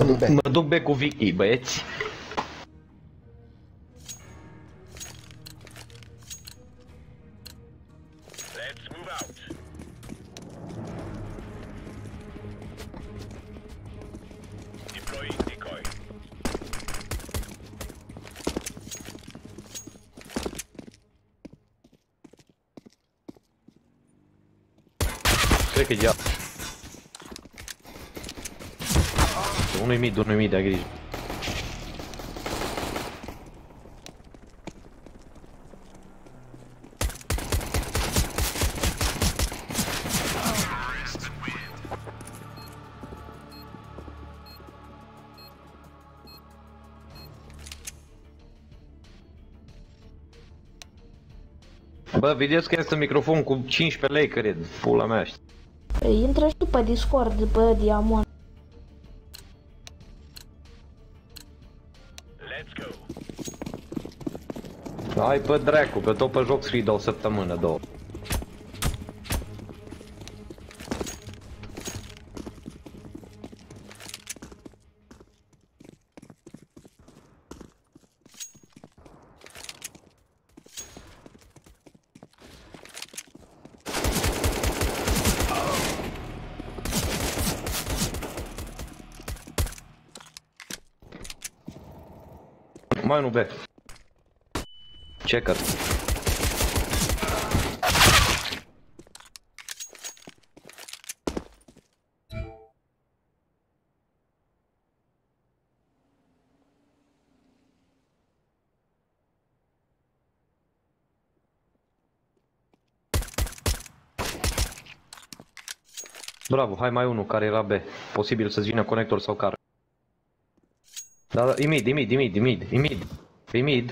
duc B. Mă duc B cu Vicky, băieți. Cred că e geam. Unui mid, ai grijă. Bă, vedeți că este microfon cu 15 lei, cred, pula mea. Intră și tu pe Discord, pe Diamond. Hai pe dracu, că tot pe joc scrii de o săptămână, două. Mai nu be. Checker. Bravo, hai mai unul care era B. Posibil să-ți vină conector sau car. Da, e mid.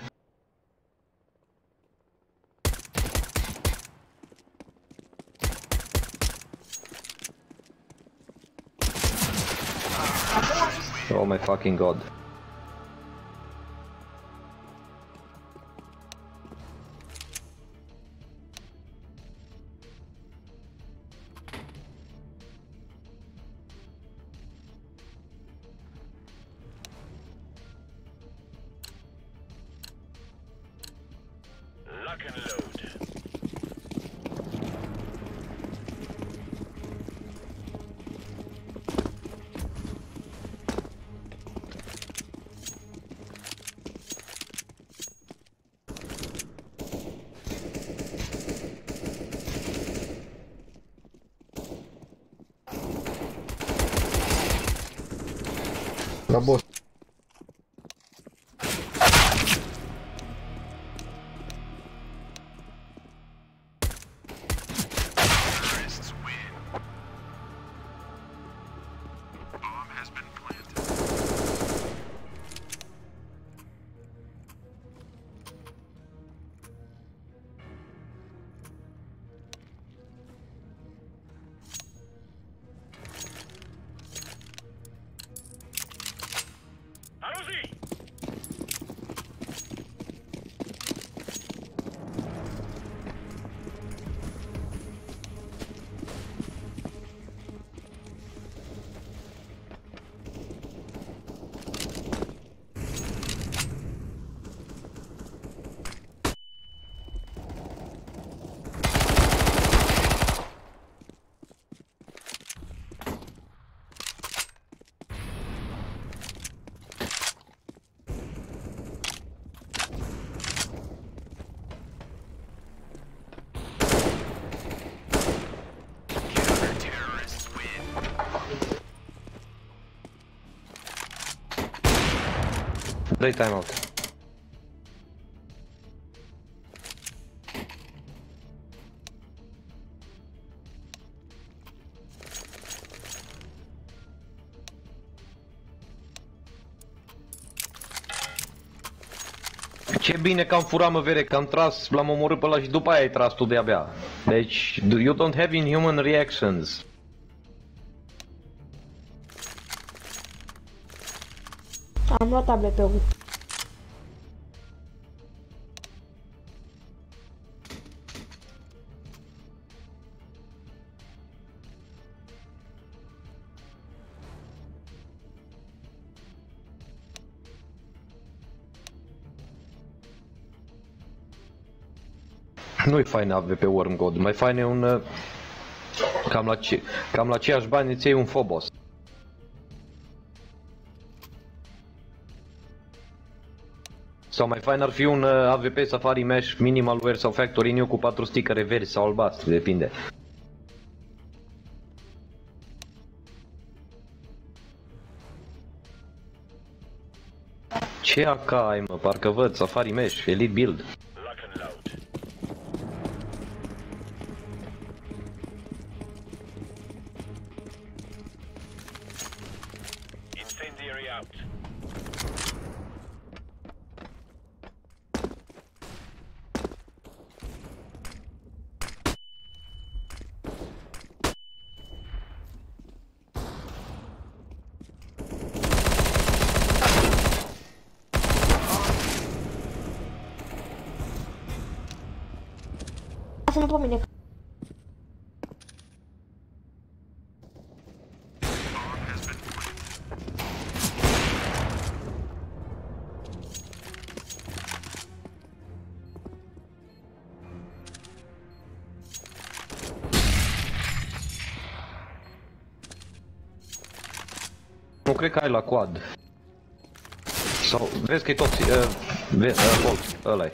Oh my fucking god. Lock and load. La boss. Dă-i timeout. Ce bine că am furat, mă, vere, că am tras, l-am omorât pe ăla și după aia ai tras tu de-abia. Deci, you don't have inhuman reactions. Am luat ABP-ul. Nu-i fain AVP Worm God, mai fain e un... Cam la aceiași bani îți iei un Phobos. Sau mai fain ar fi un AVP Safari Mesh Minimal Wear sau Factory New cu 4 stickere verzi sau albastru, depinde. Ce AK ai, mă? Parcă văd, Safari Mesh, Elite Build. Incendiary out. Lasă-mă pe mine. Nu cred că ai la quad. Sau, vezi că e tot... Bolt, ăla-i.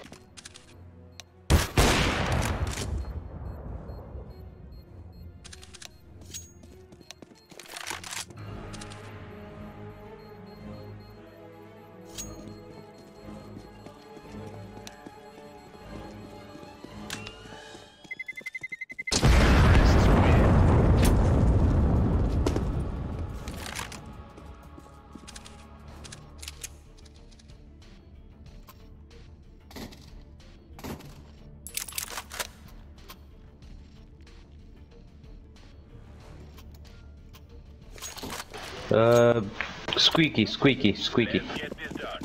Squeaky. Get this done.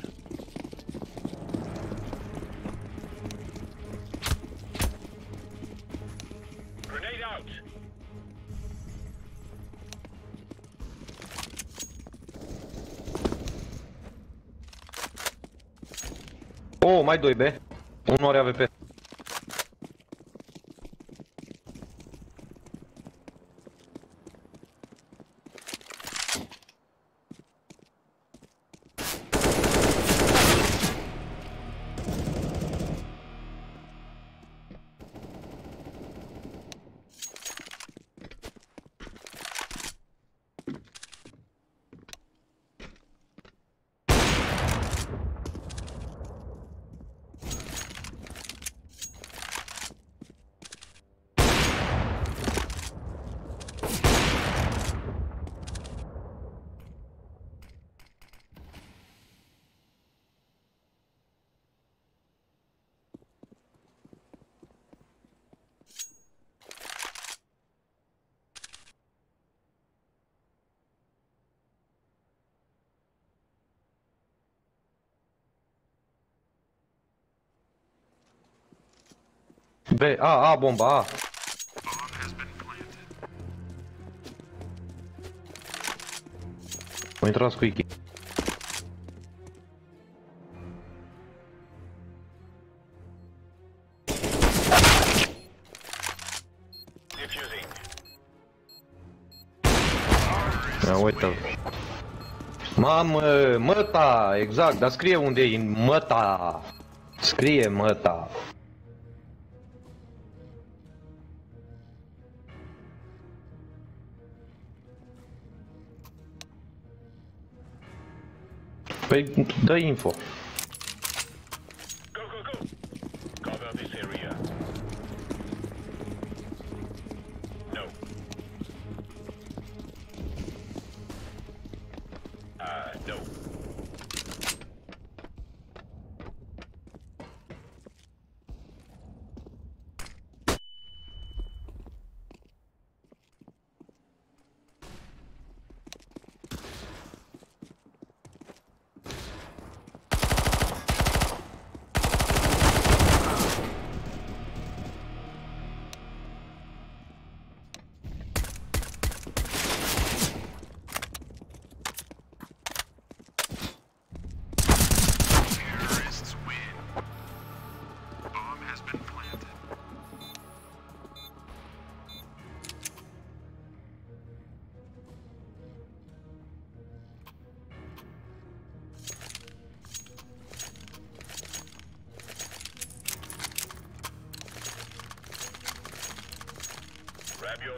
Grenade out. Oh, mai 2 B. Unul are AVP. B, A, bomba, A. Mă intrat Squeaky. Defusing. Ia uite-l. Mamă, măta, exact, dar scrie unde e măta. Scrie măta. Păi, dă info. Go, go, go. Cover this area. No. No.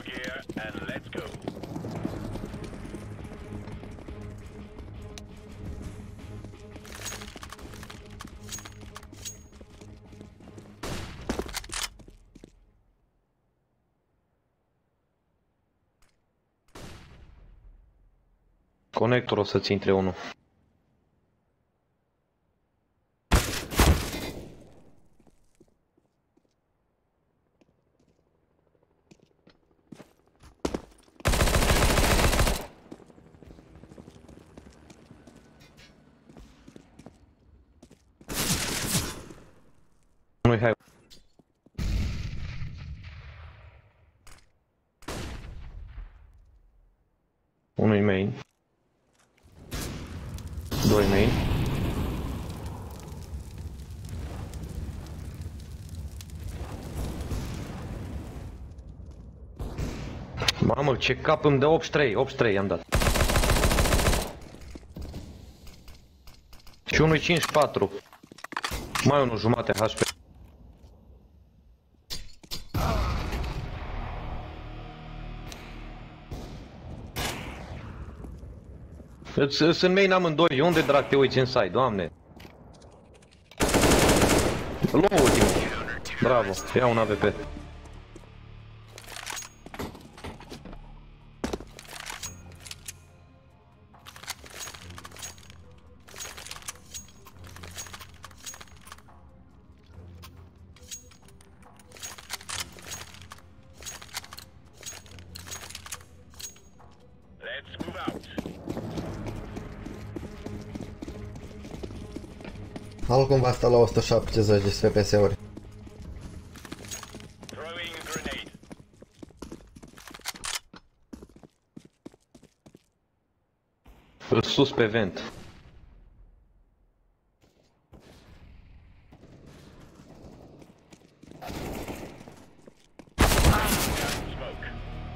gear and let's go. Conector o să-ți intre unul. Nu-i hai. Unul-i main. Doi main. Mamă, ce cap îmi dă 83, 83 i-am dat. Și unul 54. Mai unul jumate HP. Sunt main amândoi, unde drag te uiți în side, doamne? Luă ultimul. Bravo, ia un AVP. Let's move out. Altcumva asta la 170 de FPS-uri. Throwing a grenade. Sus pe vent. Smoke.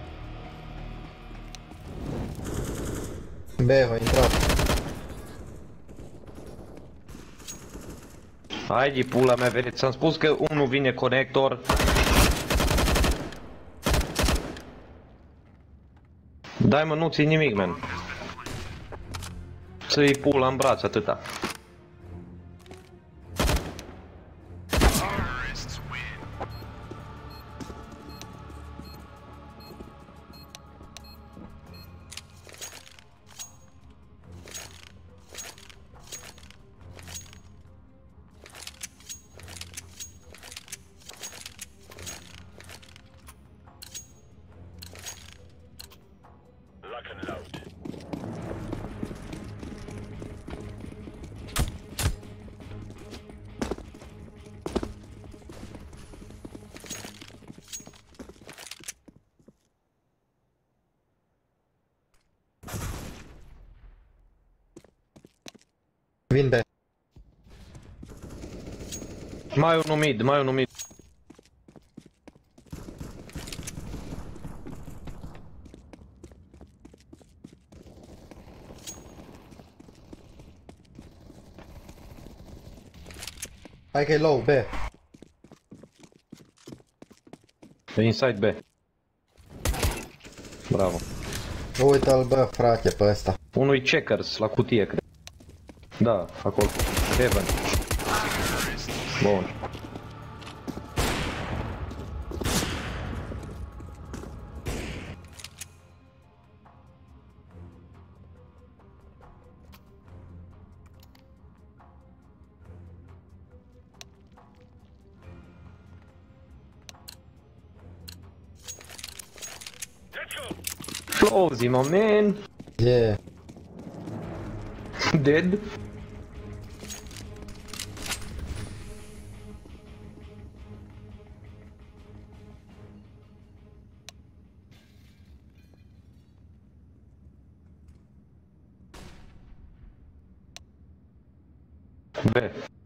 B, a intrat. Hai de pula mea, vedeți, ți-am spus că unul vine conector. Dai mă, nu ții nimic, man. Să-i pula în braț, atâta. Lock and load. Vin B. Mai unul mid, mai unul mid. Hai că e low, B. E inside B. Bravo. Uite-l, bă, frate, pe ăsta. Unul-i checkers la cutie, cred. Da, acolo. Heaven. Bun. Let's go. Close him, man. Yeah. Dead. B.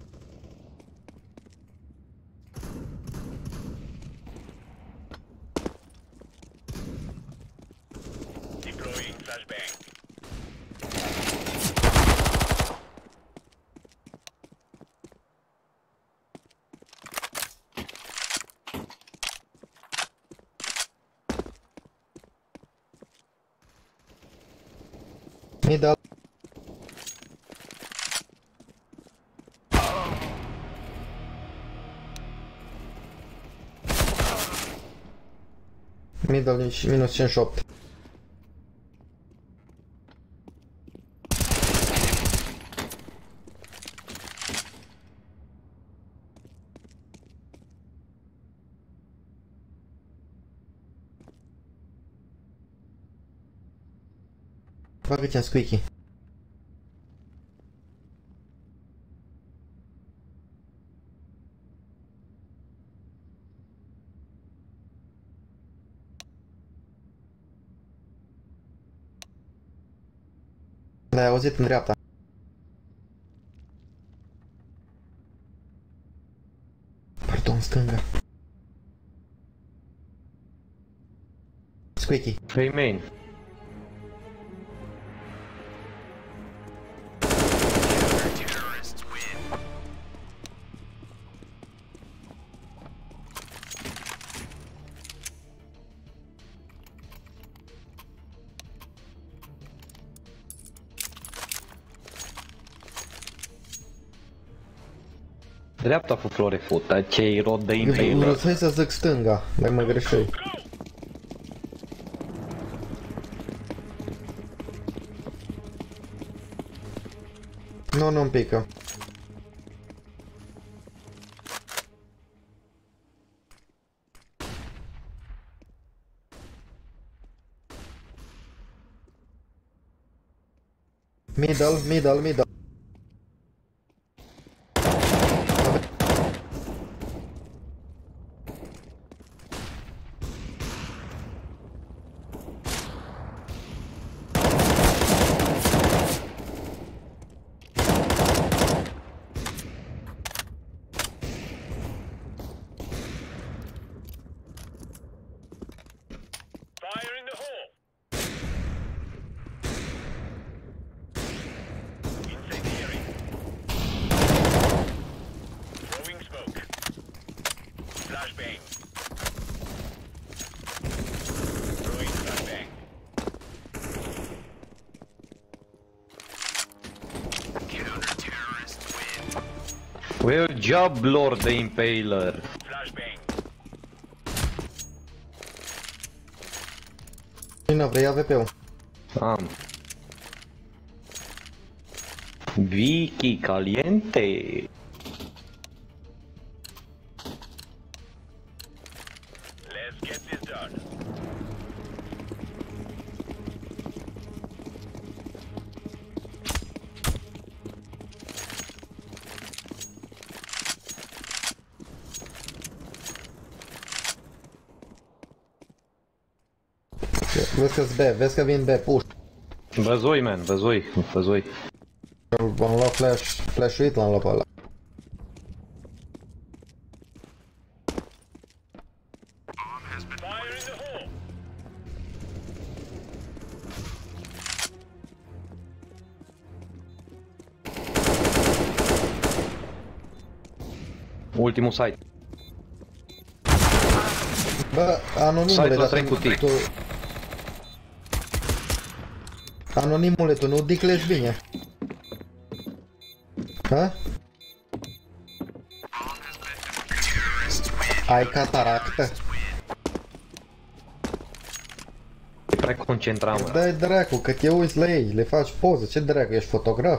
Deploying flashbang. Middle. Middle și minus 58. Bagă-te în squeaky. L-ai auzit în dreapta. Pardon, stânga. Squeaky. Hey main. Dreapta cu flore fută, ce-i rod de impaler. Hai să zic stânga, dar mă greșeai. Nu-mi pică. Middle. Fire in the hole. Incendiary. Throwing smoke. Flashbang. Throwing flashbang. Counter-terrorist win. Well job, Lord the Impaler. Flashbang. Cine vrei AVP-ul? Am. Vicky caliente. Let's get this done. Vezi că-s B, vezi că vin B, push. Văzui, man, văzui. Am luat flash-uit, l-am luat pe ăla. Fire in the hole. Ultimul site. Bă, anonimule, Site-ul dar trei cutii. tu... Anonimule, tu nu diclezi bine. Ha? Ai cataractă? E prea concentrat, mă. Dai dracu, că te uiți la ei, le faci poză, ce dracu, ești fotograf?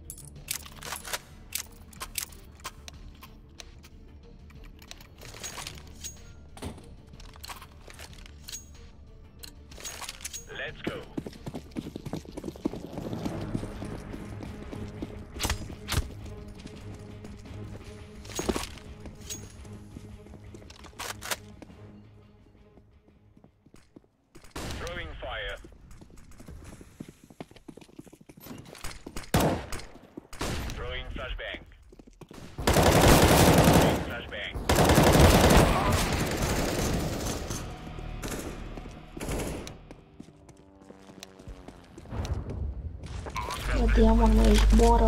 Let's go. Throwing fire. Throwing flashbang. Throwing flashbang. Bă, diamond, mă, ești boră.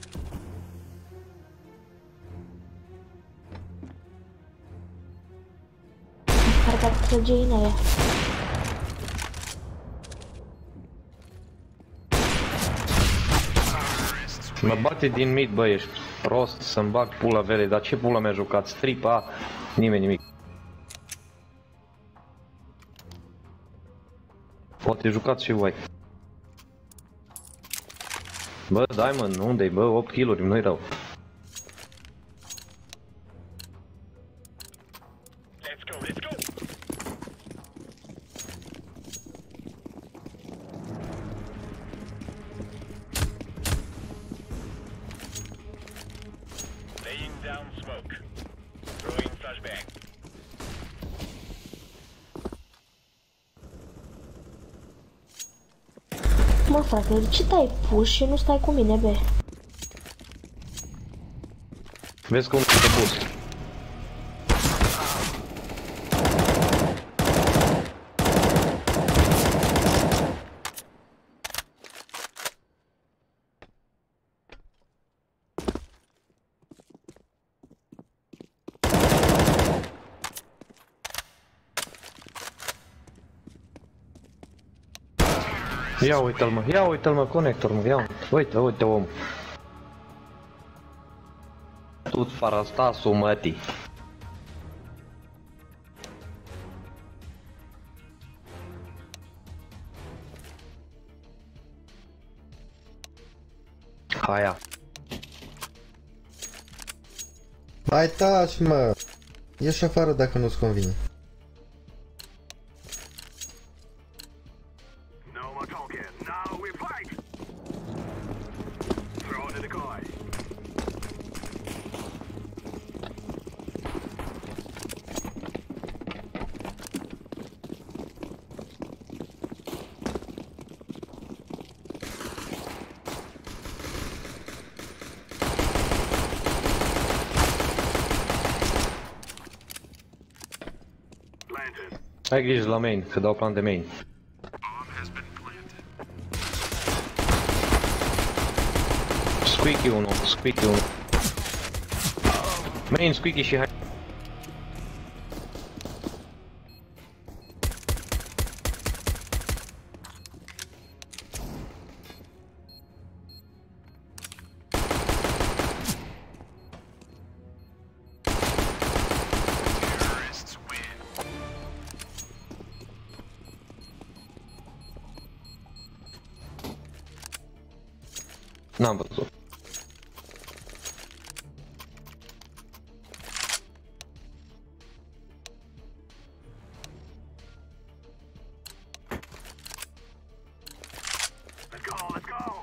Am carcat trăgeina aia. Mă bate din mid, bă, ești prost să-mi bag pula vere, dar ce pula mi-a jucat? Stripa, nimeni nimic. Poate jucat și White. Bă, Diamond, unde-i, bă? 8 kill-uri, nu-i rău. Let's go, let's go. Laying down smoke. Throwing flashbang. Mă, frate, de ce te-ai pus și nu stai cu mine, be? Vezi cum te pus. Ia uite-l mă, ia uite-l mă, conector mă, ia uite, uite om. Tu-ți farastasul mătii. Haia. Hai taci, mă! Ieși afară dacă nu-ți convine. No more talking. Now we fight. Throw the decoy. Planted. Ai grijă la main, că dau plan de main. Squeaky 1, Squeaky 1. Main, Squeaky și hai. N-am văzut. Let's go, let's go.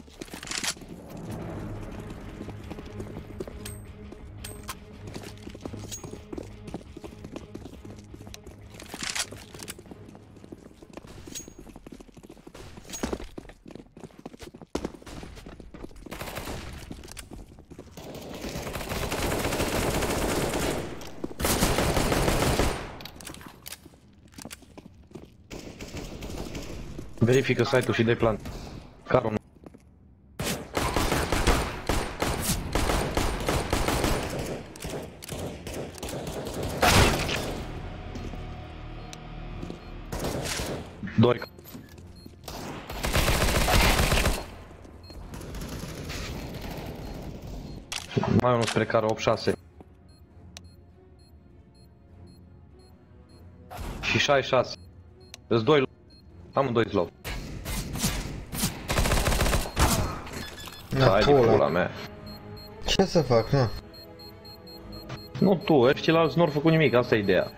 Verifică site-ul și dai plan. Caron. Doi. Mai unul spre care 8-6. Și 6-6. Îți doi. Amândoi slow. Hai de pula mea. Ce să fac, mă? Nu tu, ăștia alți nu au făcut nimic, asta e ideea.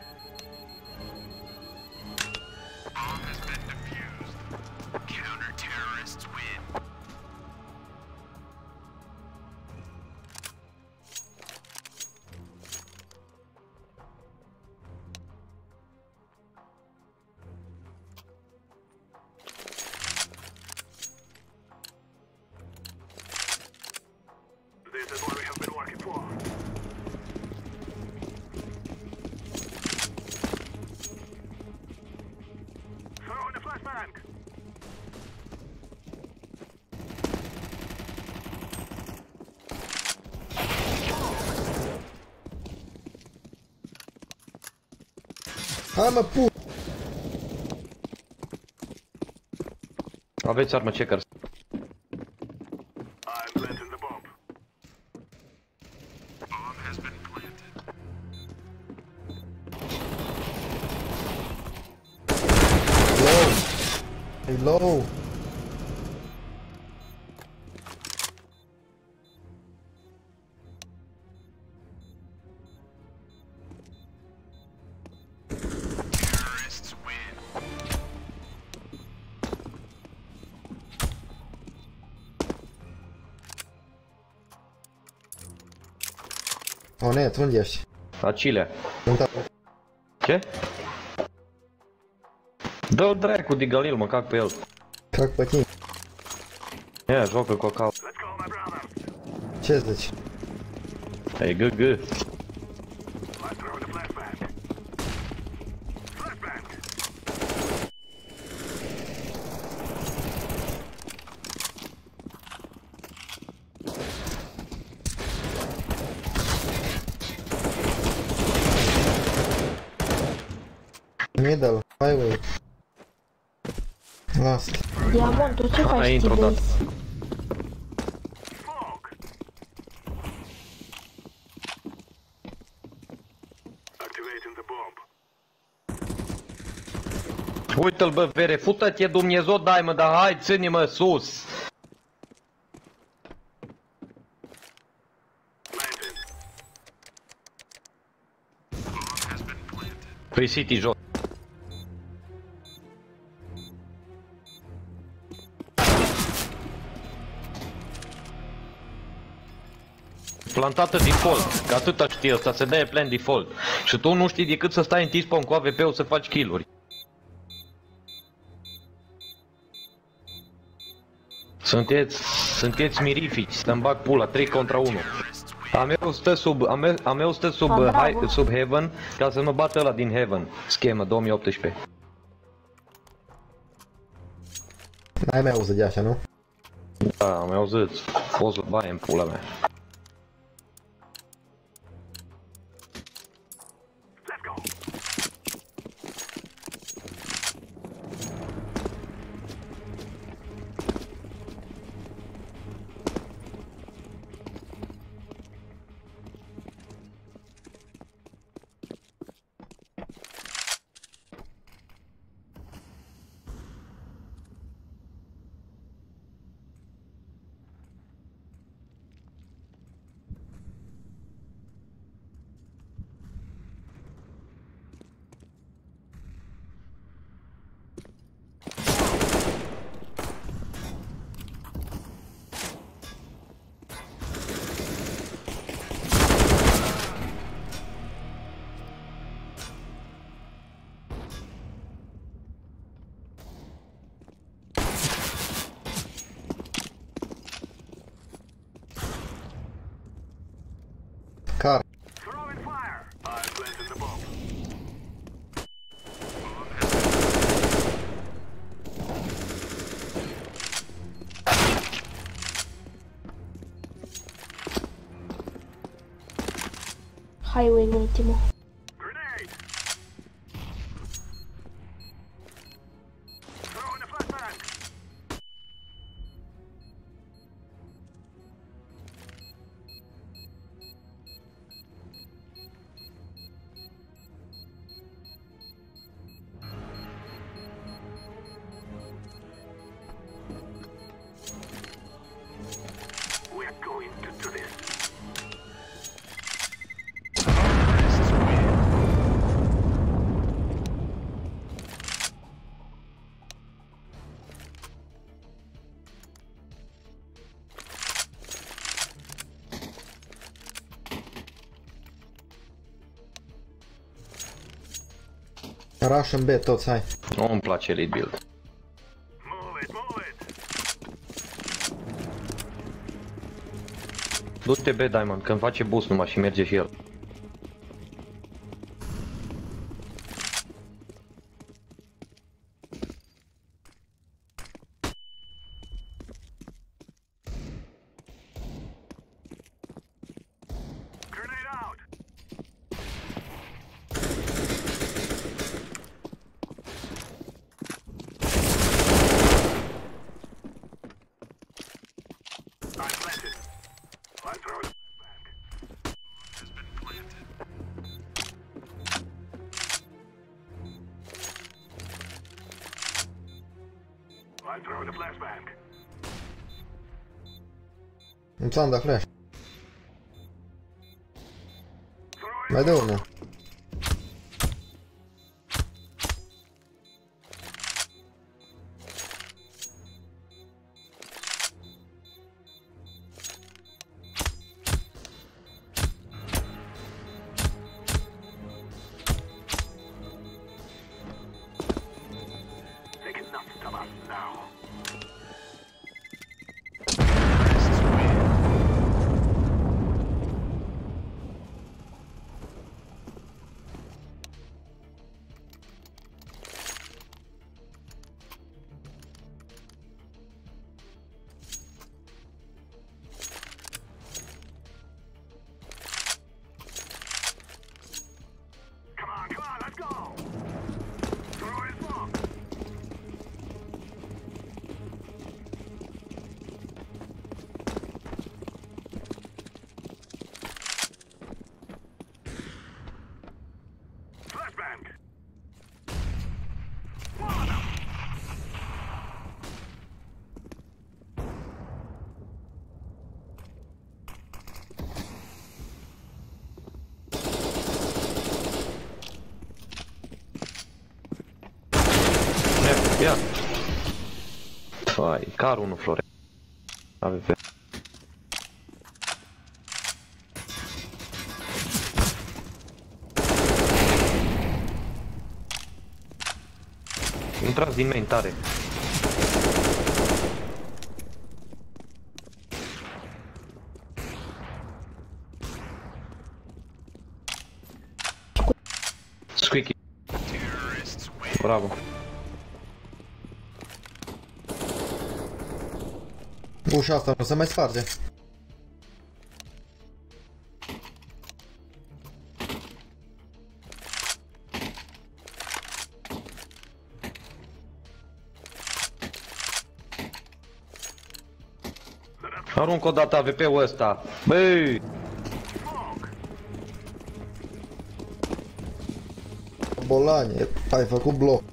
This is what we have been working for. Throw in the flashbang. Hai mă, pu... Aveți armă checkers. I'm planting E low. Onet, unde ești? Acile. Sunt a... Ce? Dă-l dracu de Galil, mă cac pe el. Cac pe tine. Ia, joacă cocao. Let's go, my brother. Ce zici? E GG. I'm throwing a flashbang. Flashbang. Middle, highway. Last. Diamond, tu ce faci, intru odată. T-Base? Smoke. Activating the bomb. Uite-l bă, vere, fută-te Dumnezeu, dai mă, dar hai, ține-mă sus. Planted. Free City jos. Plantată default, că atâta știe ăsta, se dă plan default. Și tu nu știi decât să stai în T-spawn cu AWP-ul să faci kill-uri. Sunteți mirifici, să-mi bag pula, 3 contra 1. A meu stă sub Heaven, ca să mă bată ăla din Heaven. Schemă 2018. N-ai mai auzit de așa, nu? Da, am auzit. Poți să bai în pula mea. Let's go. Car. Throwing fire. I'm planting the bomb. Highway ultimul. Grenade. Throwing a flashbang. We're going to do this. Rush în B toți, hai. Nu îmi place lead build. Move it, move it. Du-te B, Diamond, că îmi face boost numai și merge și el. Grenade out. I'm planted. I'm throwing a flashbang. I'm throwing a flashbang. Nu ți-am dat flash. Throwing Mai dă unul. taking nothing of us now. Come on, let's go! Throw in smoke! Flashbang! One of them! Ia. Fai, car unul Flore. AVP. Intrați din main tare. Squeaky. Bravo. Ușa asta nu se mai sparge. Arunc o dată AVP-ul ăsta. Băi! Bolanie, ai făcut bloc.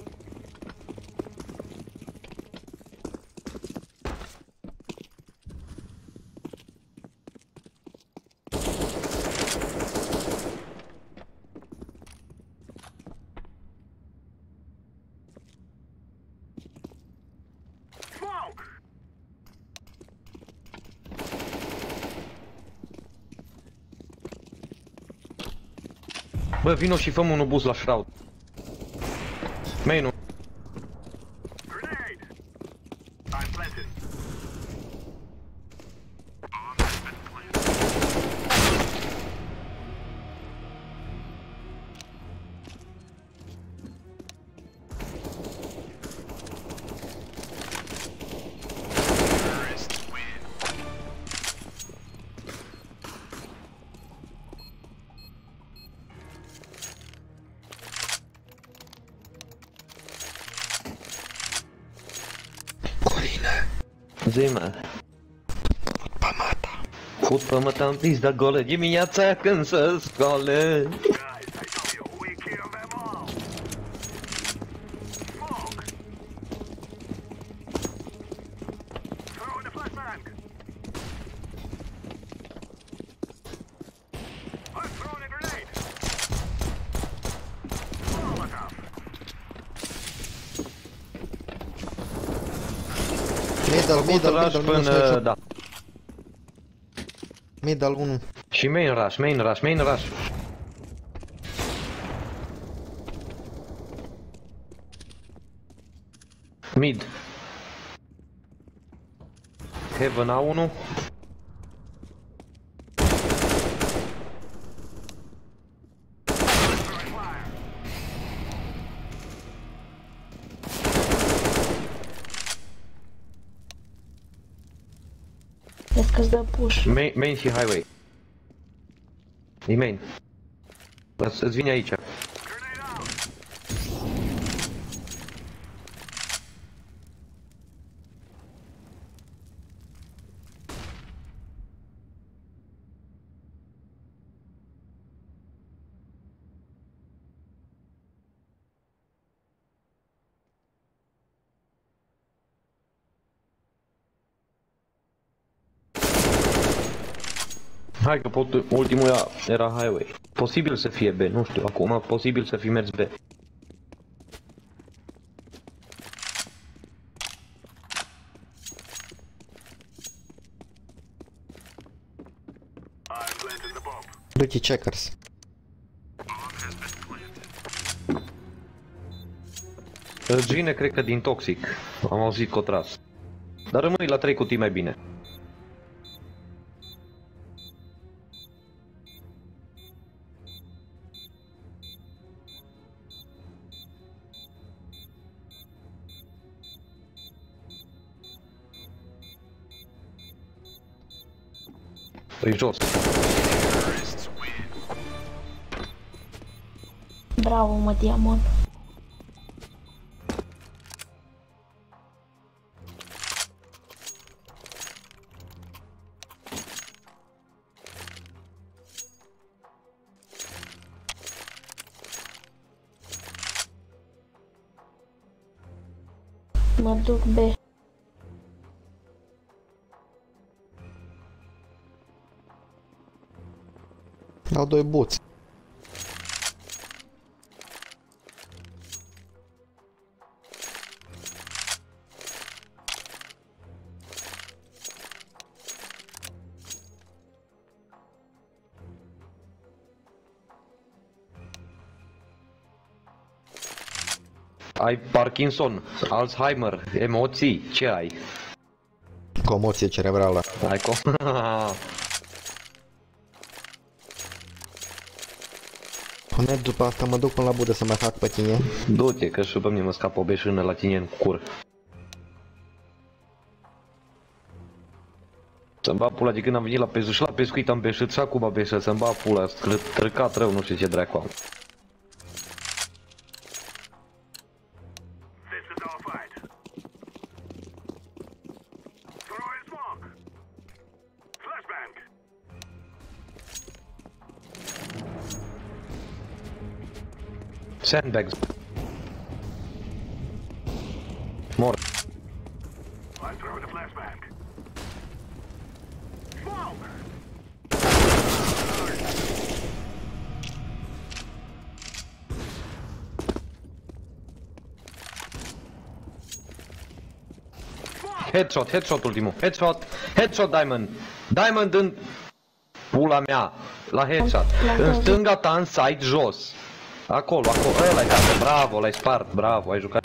Smoke! Bă, vino și făm un boost la shroud. Main-ul. Grenade! I'm planted. Coline. Zi-mă. Fut pe măta în pizda golă dimineața când se scoală. Guys, I tell you, we kill them all! Smoke! Throw in a flashbang! I'm throwing a grenade! Molotov! Middle, Până, da. Middle 1. Și main rush. Mid. Heaven A1. Throwing fire! Cred că-ți dă push. Main și highway. E main. Îți vine aici. Grenade out! Hai că ultimul era highway. Posibil să fie B, nu știu, acum posibil să fi mers B. Du-te checkers. Gine cred că din Toxic. Am auzit că o tras. Dar rămâi la 3 cutii mai bine. Păi jos. Bravo, mă, Diamond. Mă duc B. Au doi buți. Ai Parkinson, Alzheimer, emoții, ce ai? Comoție cerebrală. Ai Până după asta mă duc până la Budă să mă fac pe tine. Du-te, că și pe mine mă scapă o beșână la tine în cur. Să-mi bag pula de când am venit la pescuit și la pescuit am beșit și acum beșă, să-mi bag pula, trăcat rău, nu știu ce dracu am. This is our fight. Throwing smoke. Flashbang. Sandbags. Mor. I'm throwing a flashbang. Smoke. Headshot, headshot ultimul. Headshot, headshot Diamond. Diamond în pula mea. La headshot. În stânga ta, în side, jos. Acolo, acolo. Ăla-i gata. Bravo, l-ai spart. Bravo, ai jucat.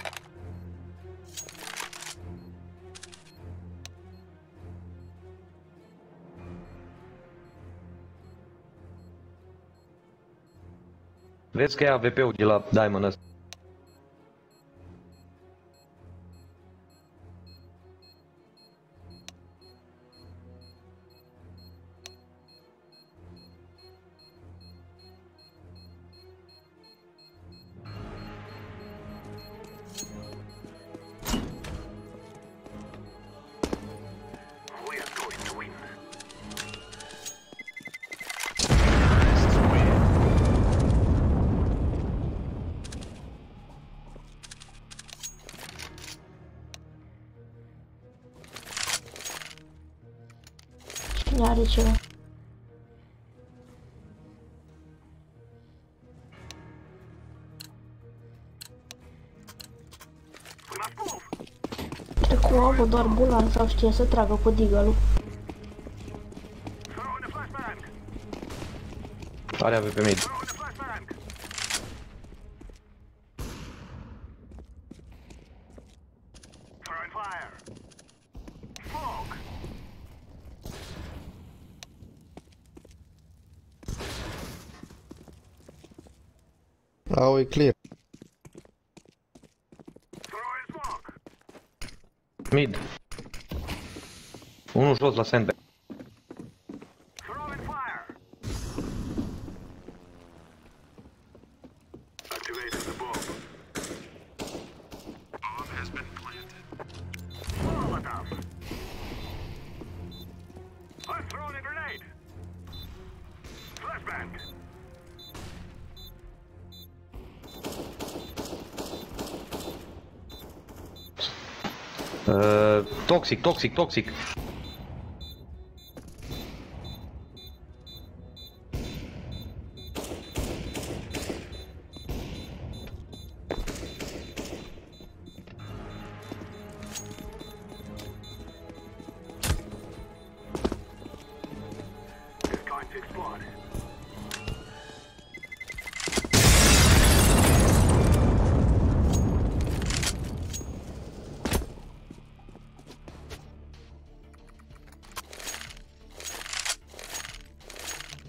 Vezi că e AVP-ul de la Diamond ăsta. We are going to win. Cine are ceva? We must move. Cred că o avă doar bulan sau știe să tragă cu deagle-ul. Throwing a flashbang. Are AVP mid. Throwing a flashbang. Throwing fire. Smoke. Au, e clear. Throwing smoke. Mid. Unul jos la sandbag. Throwing fire. Activating the bomb. Bomb has been planted. Molotov. I'm throwing a grenade. Flashbang. Toxic, toxic, toxic.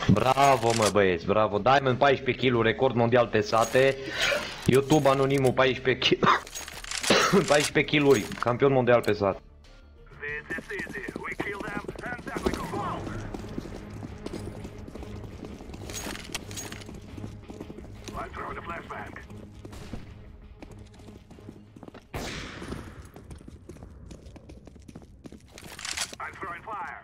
Bravo, mă, băieți, bravo. Diamond 14 kg, record mondial pe sate. YouTube Anonimul 14 kg. 14 kg, campion mondial pe sat. This is easy. We kill them, and then we go. Smoke! I'm throwing a flashbang. I'm throwing fire.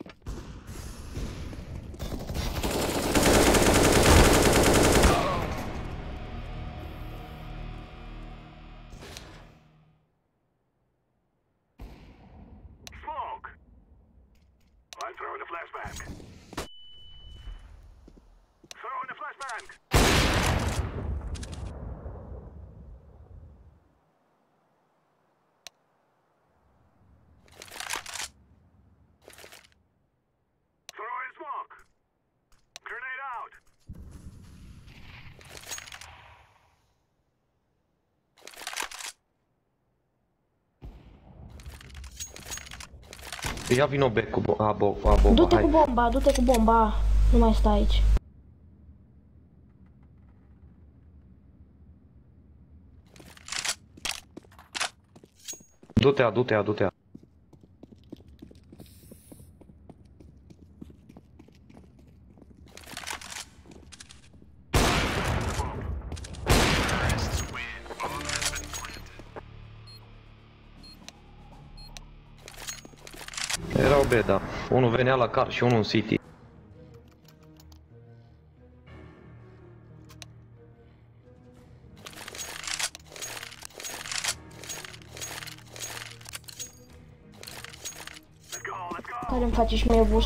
Smoke! I'm throwing a flashbang. Throwing a flashbang. Throwing smoke. Grenade out. Ia vino back cu bomba, Du-te hai. cu bomba, du-te cu bomba. Nu mai stai aici. Du-te-a. Erau B, da. Unul venea la car și unul în city. Let's go. Care îmi face și mie boost.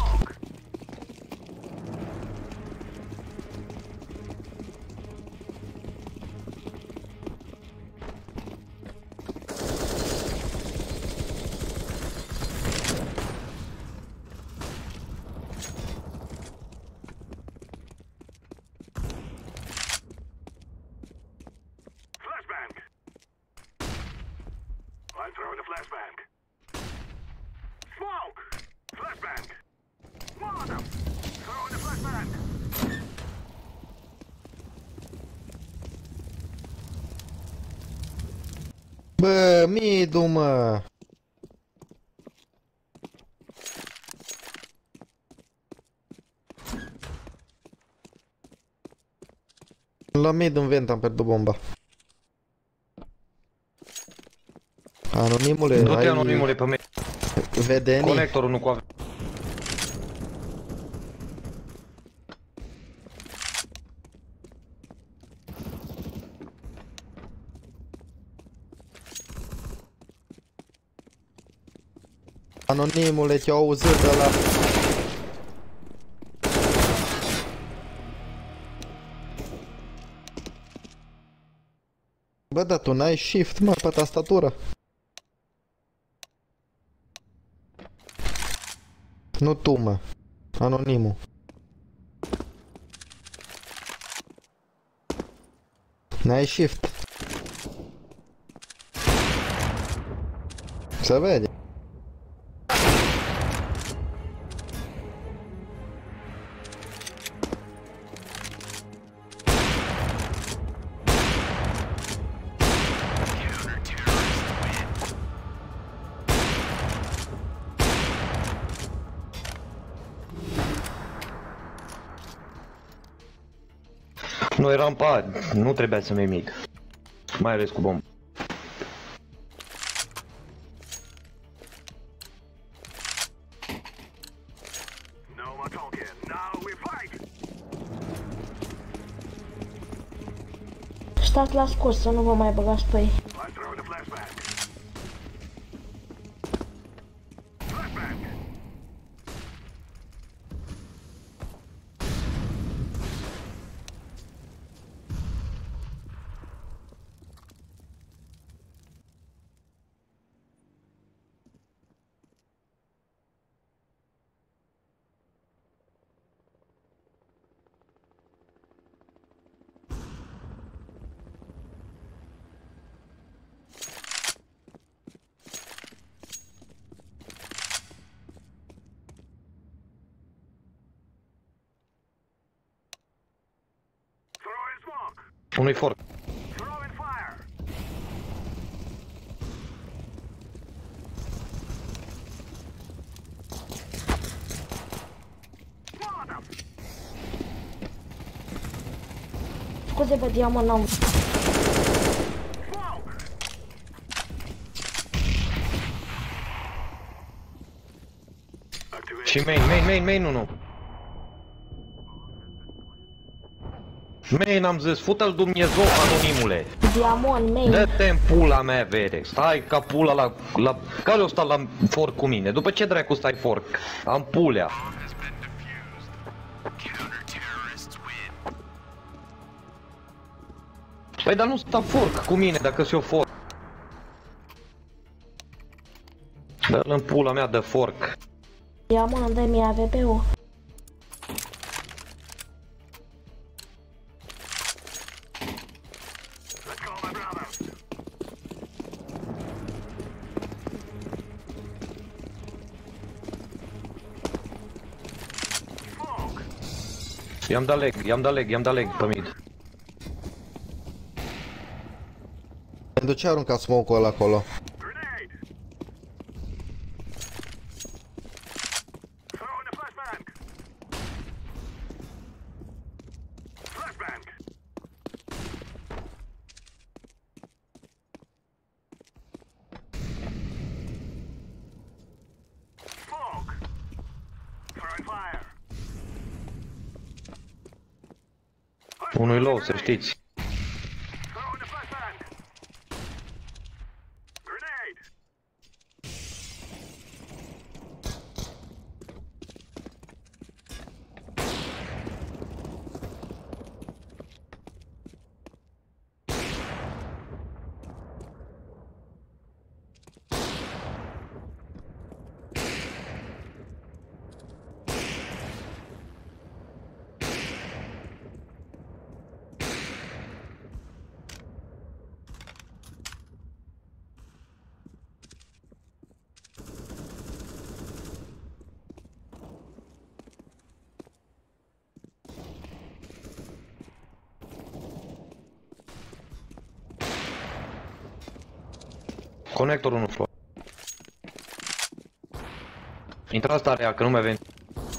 Flashbang. I'm throwing a flashbang. Smoke! Flashbang. Molotov. Throwing a flashbang. Bă, midu, mă! La mid în vent am pierdut bomba. Anonimule, Du-te, ai Anonimule, pe mine. vedenii? Conectorul nu cu ave. Anonimule, te-au auzit de la... Bă, dar tu n-ai shift, mă, pe tastatură. Nu tu, mă. Anonimul. N-ai shift. Se vede. Nu eram pa, nu trebuia să-mi iei mic. Mai ales cu bombă. No more talking. Now we fight. Stați la scurt să nu vă mai băgați pe ei. I'm throwing a flashbang. Flashbang. Unui fork. Throwing fire. Molotov. Scuze pe diamant, n-am. Smoke. Și main, nu. Main am zis, fută-l Dumnezeu, anonimule. Diamant, main. Dă-te în pula mea, vede. Stai ca pula la... Care o sta la fork cu mine? După ce dracu stai fork? Am pulea. Păi dar nu sta fork cu mine dacă-s eu fork. Dă-l în pula mea de fork. Diamant, dă mie AVP-ul. Let's go, my brother. Smoke. I-am dat leg pe mid. De ce arunca smoke-ul ăla acolo? Grenade. Throwing the flashbang. Flashbang. Smoke. Throwing fire. Unui low, să știți. Throwing the flashbang. Grenade. Conectorul nu float. Intrați tare, că nu mai veni.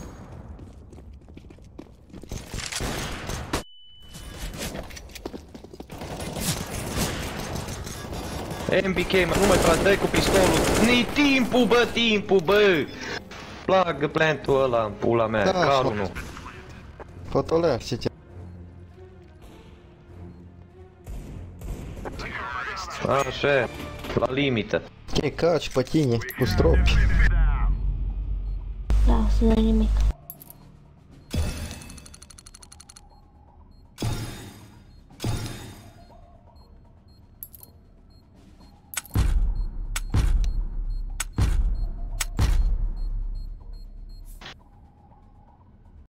MBK, mă, nu mai tragi, dai cu pistolul. Ni timpul, bă! Plagă plantul ăla în pula mea, Da, carul așa. nu. Fotoleac, ce ce? Așa, la limită. Ce caci pe tine, cu stropi. Da, să nu nimic.